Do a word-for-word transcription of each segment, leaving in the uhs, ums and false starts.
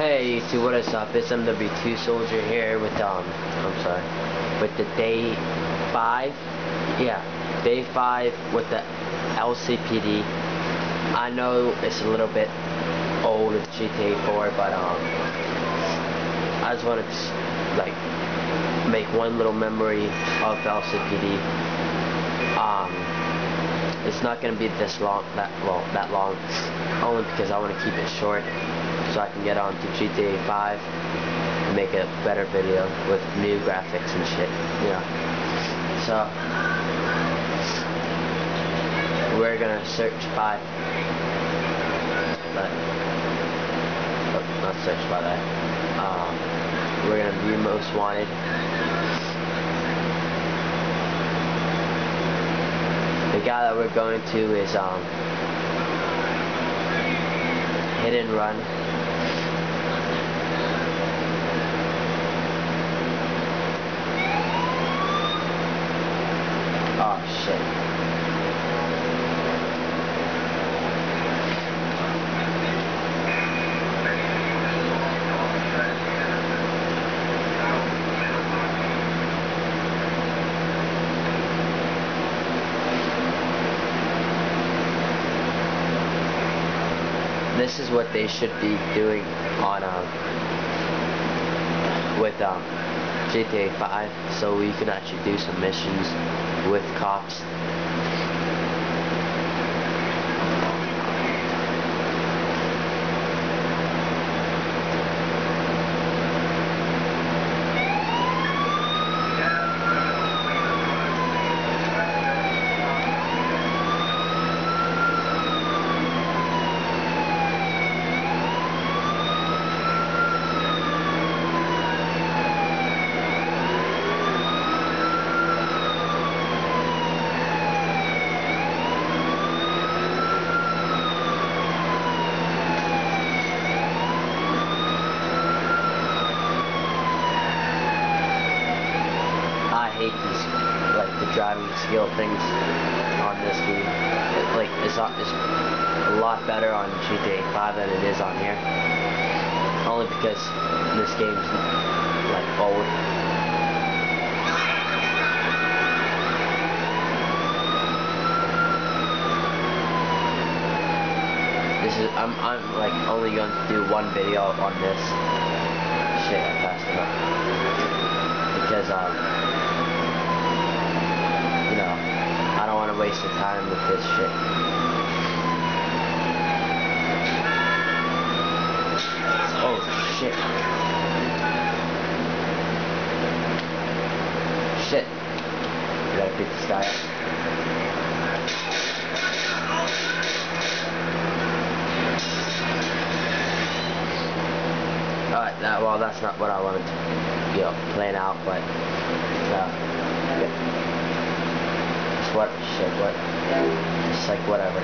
Hey YouTube, what is up? It's M W two Soldier here with um I'm sorry with the day five yeah day five with the L C P D. I know it's a little bit old with G T A four, but um I just wanted to like make one little memory of L C P D. Um it's not gonna be this long that long that long only because I want to keep it short so I can get on to G T A five and make a better video with new graphics and shit, you know. So we're gonna search by but oh, not search by that. Um, we're gonna view most wanted. The guy that we're going to is um Hit and Run. Oh shit. This is what they should be doing on um with um G T A five, so we can actually do some missions with cops. I hate these, like, the driving skill things on this game. It, like, it's, it's a lot better on G T A five than it is on here. Only because this game's, like, old. This is, I'm, I'm, like, only going to do one video on this. Shit, I passed it up. Because, um... you know, I don't want to waste the time with this shit. Oh shit. Shit. We gotta beat this guy up. Alright, that, well, that's not what I wanted to, you know, plan out, but, uh, yeah. What shit, what? It's like whatever.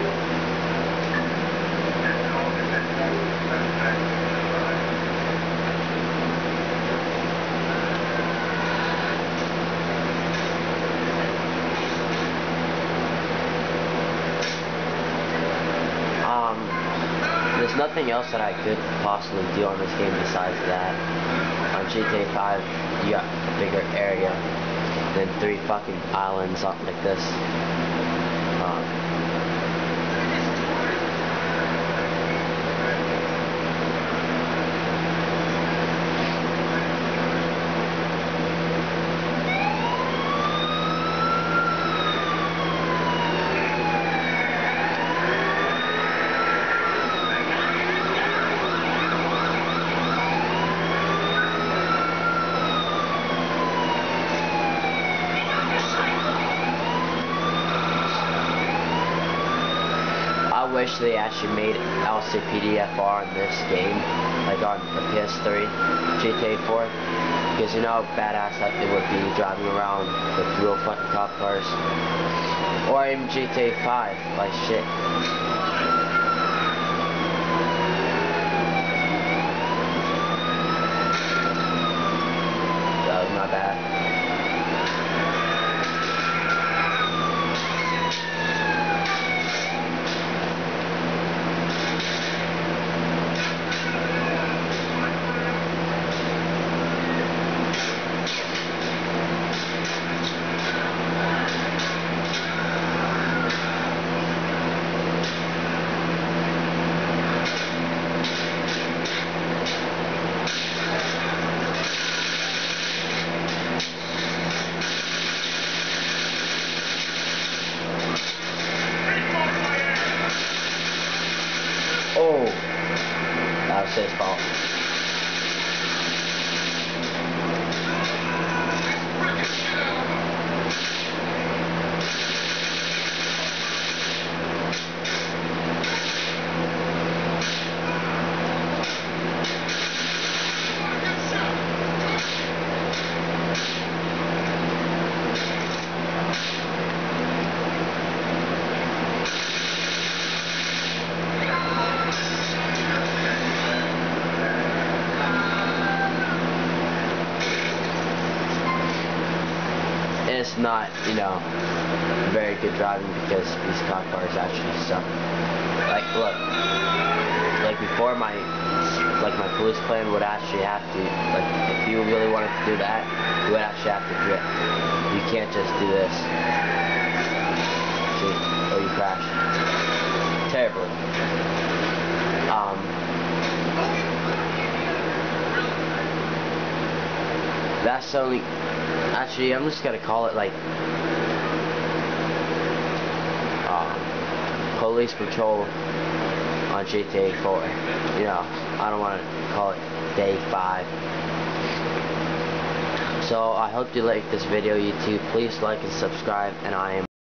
Um, there's nothing else that I could possibly do on this game besides that. On G T A five, you got a bigger area than three fucking islands up like this. Um, I wish they actually made L C P D F R on this game, like on the P S three, G T A four, because you know how badass that it would be driving around with real fucking cop cars, or even G T A five, like shit. That was my bad. it's his fault. It's not, you know, very good driving because these cop cars actually suck. Like, look, like before my, like my police plan would actually have to, like, if you really wanted to do that, you would actually have to drift. You can't just do this. See, or you crash. Terribly. Um, that's only. Actually, I'm just gonna call it like uh, police patrol on G T A four. You know, I don't want to call it day five. So I hope you like this video, YouTube. Please like and subscribe, and I am